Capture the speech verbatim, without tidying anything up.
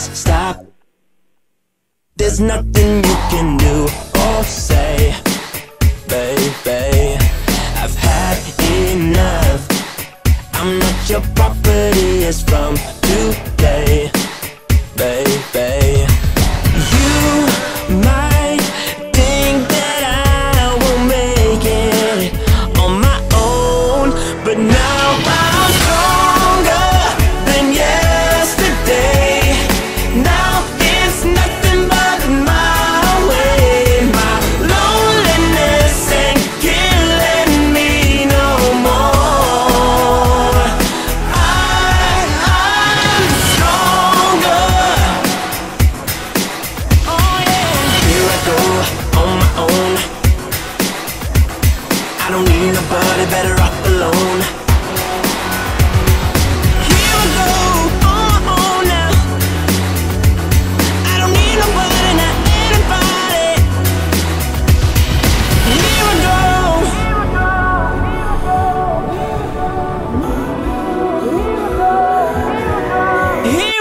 just stop. There's nothing you can do or say, baby. I've had enough. I'm not your property, it's from today, baby. You might think that I won't make it on my own, but now I'm stronger than yesterday. Now it's nothing but my way. My loneliness ain't killing me no more. I, I'm stronger. Oh yeah. Here I go on my own. I don't need nobody, better off alone. Here I go on my own now. I don't need nobody, not anybody. Here I go. Here